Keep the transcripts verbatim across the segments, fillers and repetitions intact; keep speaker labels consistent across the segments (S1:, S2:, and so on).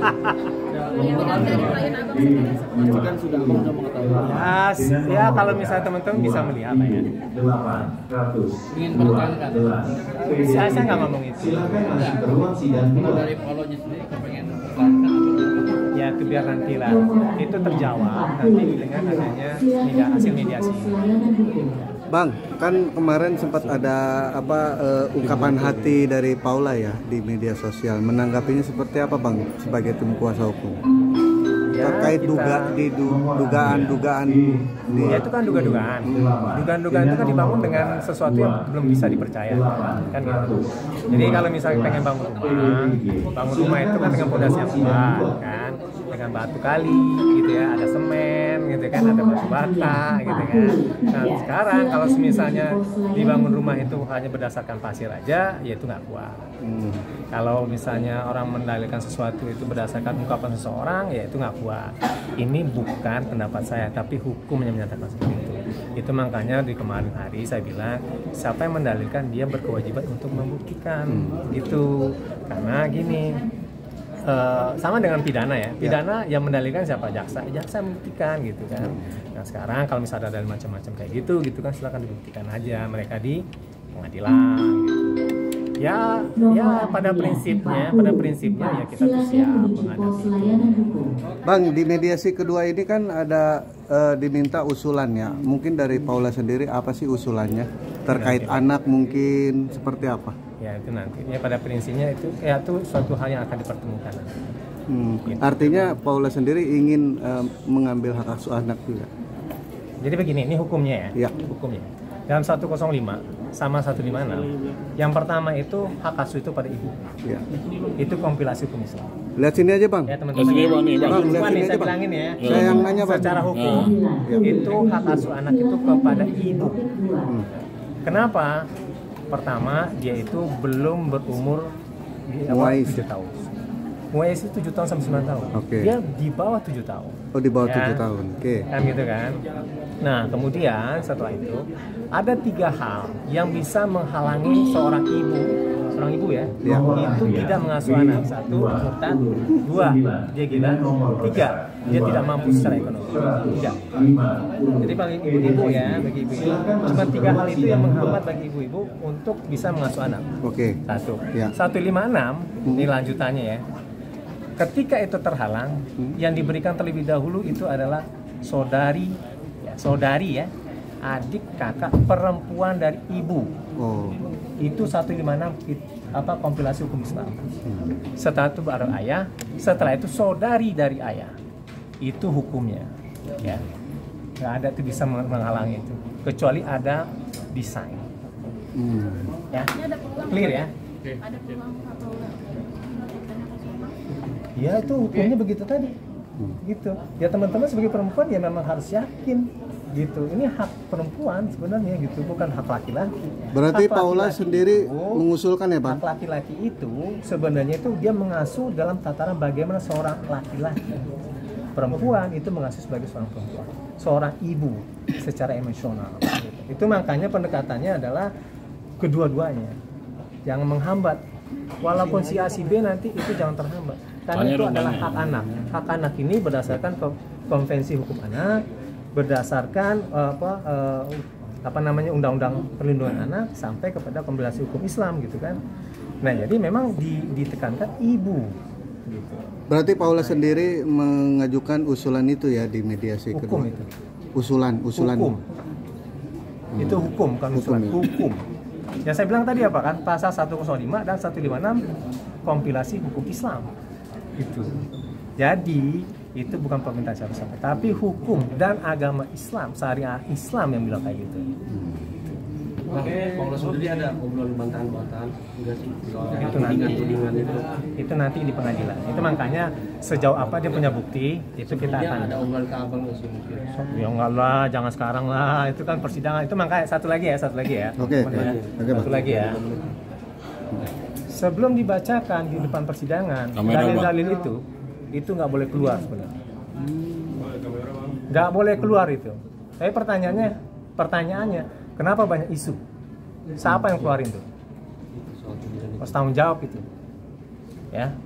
S1: Kan sudah sudah mengetahui.
S2: Ya, ya kalau misalnya teman-teman bisa melihat ya.
S1: Ingin bertanya.
S2: Saya saya nggak ngomong itu.
S1: Kalau dari Polonya sendiri kepengen bertanya.
S2: Ya itu biar nanti lah. Itu terjawab nanti dengan adanya media, hasil mediasi.
S3: Bang, kan kemarin sempat ada apa uh, ungkapan hati dari Paula ya di media sosial. Menanggapinya seperti apa, Bang, sebagai tim kuasa hukum? Ya, terkait kita, duga di dugaan-dugaan di
S2: ya itu kan duga-dugaan. Dugaan-dugaan itu kan dibangun dengan sesuatu yang belum bisa dipercaya, kan gitu. Jadi kalau misalnya pengen bangun rumah, bangun rumah itu kan dengan fondasi yang kuat, kan, dengan batu kali, gitu ya, ada semen, gitu kan, ada batu bata, gitu kan. Nah sekarang kalau misalnya dibangun rumah itu hanya berdasarkan pasir aja, ya itu nggak kuat. Hmm. Kalau misalnya orang mendalilkan sesuatu itu berdasarkan ungkapan seseorang, ya itu nggak kuat. Ini bukan pendapat saya, tapi hukum yang menyatakan seperti itu. Itu makanya di kemarin hari saya bilang, siapa yang mendalilkan dia berkewajiban untuk membuktikan, hmm. gitu. Karena gini, uh, sama dengan pidana ya, pidana ya. Yang mendalilkan siapa? Jaksa, jaksa membuktikan, gitu kan. Nah sekarang kalau misalnya ada macam-macam kayak gitu, gitu kan silakan dibuktikan aja mereka di pengadilan. Gitu. Ya, ya pada prinsipnya, pada prinsipnya ya kita tuh siap menghadapi itu.
S3: Bang, di mediasi kedua ini kan ada uh, diminta usulannya. Mungkin dari Paula sendiri apa sih usulannya? Terkait nanti, anak mungkin seperti apa?
S2: Ya itu nanti. Ya pada prinsipnya itu ya itu suatu hal yang akan dipertemukan.
S3: Hmm, gitu. Artinya Paula sendiri ingin uh, mengambil hak asuh anak juga.
S2: Jadi begini, ini hukumnya ya.
S3: Ya.
S2: Hukumnya. Dalam seratus lima sama seratus lima puluh enam. Yang pertama itu hak asuh itu pada ibu. Ya. Itu kompilasi hukum Islam.
S3: Lihat sini aja, Bang.
S2: Ya, teman-teman. Ya.
S3: Bang, bang,
S2: lihat
S3: sini
S2: nih,
S3: aja,
S2: saya
S3: Bang.
S2: bilangin ya.
S3: Saya yang nanya, Bang.
S2: Secara hukum, ya. Itu hak asuh anak itu kepada ibu. Hmm. Kenapa? Pertama, dia itu belum berumur tujuh tahun. Muais itu tujuh tahun sampai sembilan tahun.
S3: Okay.
S2: Dia di bawah tujuh tahun.
S3: Oh, di bawah
S2: ya.
S3: tujuh tahun. Oke. Okay.
S2: Kan gitu kan. Nah, kemudian setelah itu ada tiga hal yang bisa menghalangi seorang ibu, seorang ibu ya, ya. itu tidak mengasuh anak. Satu, murtad. Dua, dia gila. Tiga, dia tidak mampu secara ekonomi. Tiga. Jadi bagi ibu-ibu ya, bagi ibu-ibu, cuma tiga hal itu yang menghambat bagi ibu-ibu untuk bisa mengasuh anak.
S3: Oke. Okay.
S2: Satu.
S3: Ya.
S2: seratus lima puluh enam, ini lanjutannya ya. Ketika itu terhalang, hmm. yang diberikan terlebih dahulu itu adalah saudari, ya, saudari ya, adik kakak perempuan dari ibu. Oh. Itu seratus lima puluh enam apa kompilasi hukum Islam. Hmm. Setelah itu baru ayah, setelah itu saudari dari ayah. Itu hukumnya, ya. Nggak ada itu bisa menghalangi itu, kecuali ada desain. Hmm. Ya, clear ya. Ada peluang atau ya itu hukumnya okay. Begitu tadi, hmm. gitu. Ya teman-teman sebagai perempuan ya memang harus yakin, gitu. Ini hak perempuan sebenarnya gitu, bukan hak laki-laki.
S3: Berarti
S2: hak
S3: Paula
S2: laki-laki
S3: sendiri
S2: itu,
S3: mengusulkan ya, Pak?
S2: Hak laki-laki itu sebenarnya itu dia mengasuh dalam tataran bagaimana seorang laki-laki. Perempuan itu mengasuh sebagai seorang perempuan, seorang ibu secara emosional. Gitu. Itu makanya pendekatannya adalah kedua-duanya, jangan menghambat. Walaupun si A si B nanti itu jangan terhambat. Karena itu adalah hak anak. Hak anak ini berdasarkan konvensi hukum anak, berdasarkan apa uh, apa namanya undang-undang perlindungan anak sampai kepada kompilasi hukum Islam gitu kan. Nah jadi memang di, ditekankan ibu. Gitu.
S3: Berarti Paula sendiri mengajukan usulan itu ya di mediasi
S2: hukum
S3: kedua.
S2: Itu.
S3: Usulan, usulan.
S2: Hukum. Hmm. Itu hukum kan usulan. Hukum. hukum. Ya saya bilang tadi apa kan pasal seratus lima dan seratus lima puluh enam kompilasi hukum Islam. Itu. Jadi itu bukan permintaan siapa-siapa, tapi hukum dan agama Islam, syariah Islam yang bilang kayak gitu.
S1: Oke, Paula sendiri ada obrolan bantahan-bantahan enggak sih?
S2: Itu nanti tudingan itu. Itu nanti di pengadilan. Itu makanya sejauh apa dia punya bukti, itu kita akan
S1: ada obrolan ke abang nggak sih mungkin?
S2: Ya enggak lah, jangan sekarang lah. Itu kan persidangan. Itu makanya satu lagi ya, satu lagi ya.
S3: Oke. Okay.
S2: Ya.
S3: Okay,
S2: satu lagi ya. Sebelum dibacakan di depan persidangan, dalil-dalil itu itu nggak boleh keluar sebenarnya. Nggak boleh keluar itu. Tapi pertanyaannya, pertanyaannya, kenapa banyak isu? Siapa yang keluarin tuh? Harus tanggung jawab itu. Ya.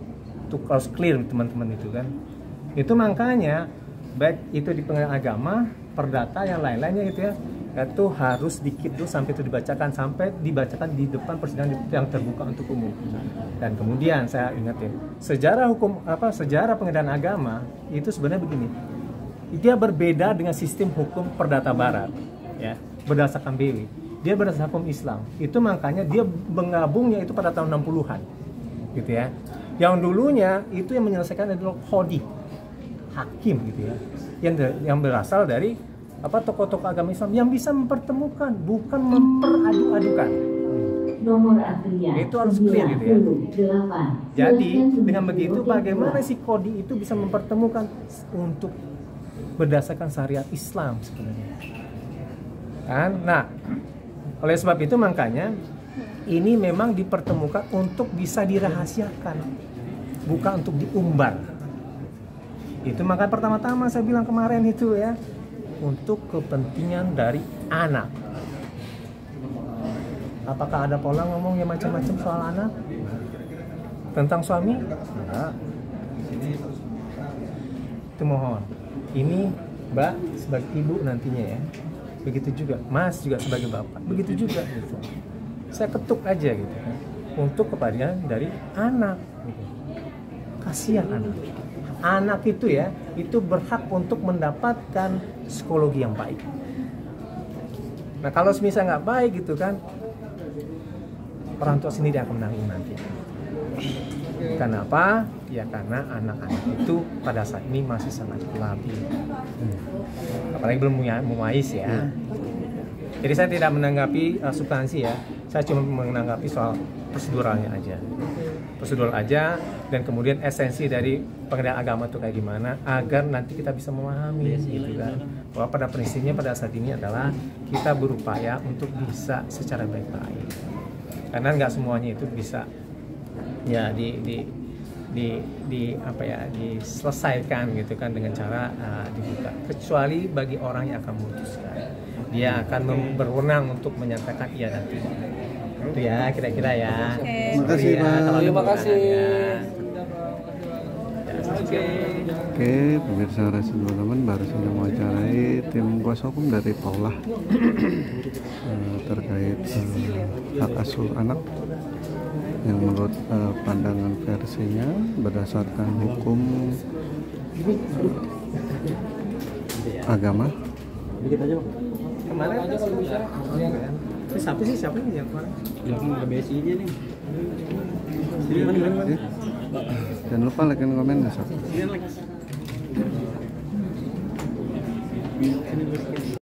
S2: untuk harus clear teman-teman itu kan. Itu makanya baik itu di pengadilan agama, perdata yang lain-lainnya gitu ya, itu harus dikit dulu sampai itu dibacakan sampai dibacakan di depan persidangan yang terbuka untuk umum. Dan kemudian saya ingatin, sejarah hukum apa sejarah pengadilan agama itu sebenarnya begini. Dia berbeda dengan sistem hukum perdata barat ya, berdasarkan B W. Dia berdasarkan hukum Islam. Itu makanya dia menggabungnya itu pada tahun enam puluhan. Gitu ya. Yang dulunya itu yang menyelesaikan adalah qadhi, hakim gitu ya. Yang yang berasal dari apa tokoh-tokoh agama Islam yang bisa mempertemukan, bukan memperadu-adukan.
S4: Nomor antrian
S2: itu harus clear gitu ya.
S4: delapan.
S2: Jadi dengan begitu bagaimana si qadhi itu bisa mempertemukan untuk berdasarkan syariat Islam sebenarnya. Kan? Nah, oleh sebab itu makanya ini memang dipertemukan untuk bisa dirahasiakan, bukan untuk diumbar. Itu makanya pertama-tama saya bilang kemarin itu ya, untuk kepentingan dari anak. Apakah ada pola ngomong yang macam-macam soal anak? Tentang suami? Enggak. Itu mohon. Ini Mbak sebagai ibu nantinya ya. Begitu juga Mas juga sebagai bapak. Begitu juga gitu. Saya ketuk aja gitu kan. Untuk kepentingan dari anak gitu. Kasihan anak. Anak itu ya, itu berhak untuk mendapatkan psikologi yang baik. Nah kalau misalnya nggak baik gitu kan, orang tua sendiri akan menanggung nanti. Kenapa? Ya karena anak-anak itu pada saat ini masih sangat labil. Apalagi belum punya muais ya. Jadi saya tidak menanggapi uh, substansi ya. Saya cuma menanggapi soal proseduralnya aja. Prosedural aja dan kemudian esensi dari pengadilan agama itu kayak gimana agar nanti kita bisa memahami gitu kan. Bahwa pada prinsipnya pada saat ini adalah kita berupaya untuk bisa secara baik-baik. Karena nggak semuanya itu bisa ya di di di, di apa ya diselesaikan gitu kan dengan cara uh, dibuka, kecuali bagi orang yang akan memutuskan dia akan berwenang untuk menyatakan iya dan tidak. Itu ya kira-kira ya.
S3: Terima kasih
S2: ya,
S3: Bang.
S2: kalau
S1: Terima kasih.
S3: Oke, pemirsa Rasul teman baru saja mewawancarai tim kuasa hukum dari Paula uh, terkait uh, hak asuh anak yang menurut uh, pandangan versinya berdasarkan hukum agama.
S1: Dikit aja Bang.
S2: Kemarin aja sih bisa. Siapa sih siapa nih yang kemarin?
S1: Yang nggak B S I-nya nih.
S3: Oke. Jangan lupa like dan komen ya, Sob.
S1: Sini like.